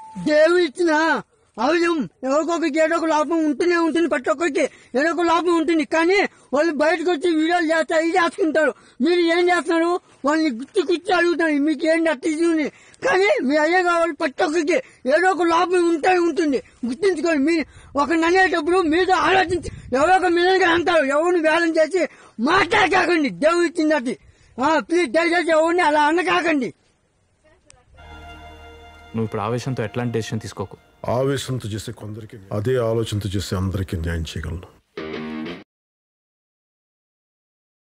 దేవుడు ఇచ్చిన అవయం ఎవరికొకరికి ఏదో ఒక లాభం ఉంటూనే ఉంటుంది. ప్రతి ఒక్కరికి ఏదో ఒక లాభం ఉంటుంది. కానీ వాళ్ళు బయటకు వచ్చి వీడియోలు చేస్తారు, ఇది చేసుకుంటారు. మీరు ఏం చేస్తున్నారు? వాళ్ళని గుర్తి అడుగుతారు, మీకు ఏంటి అట్లా. కానీ మీ అయ్యే కావాలి. ప్రతి ఒక్కరికి ఏదో ఒక లాభం ఉంటుంది. గుర్తించుకోండి. మీరు ఒకరిని అనేటప్పుడు మీరు ఆలోచించి ఎవరో ఒక మీద అంటారు. ఎవరిని వేలం చేసి మాట్లాడకాకండి. దేవుడు ఇచ్చింది అది. ప్లీజ్ దయచేసి ఎవరిని అలా అనకాకండి. నువ్వు ఇప్పుడు ఆవేశంతో ఎట్లాంటి డెసిషన్ తీసుకోకు. ఆవేశంతో చేసే కొందరికి, అదే ఆలోచనతో చేసే అందరికీ న్యాయం చేయగలను.